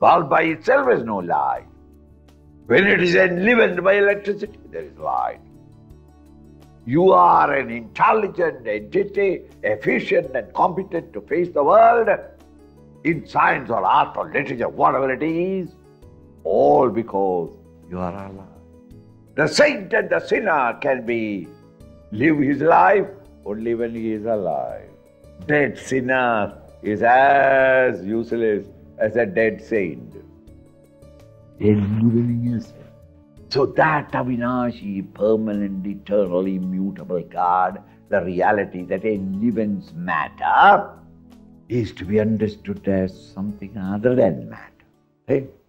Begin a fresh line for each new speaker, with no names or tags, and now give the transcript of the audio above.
Bulb by itself has no light. When it is enlivened by electricity, there is light. You are an intelligent entity, efficient and competent to face the world in science or art or literature, whatever it is, all because you are alive. The saint and the sinner can live his life only when he is alive. Dead sinner is as useless as a dead saint. Enlivening yourself. So that Avinashi, permanent, eternal, immutable God, the reality that enlivens matter, is to be understood as something other than matter. Hey?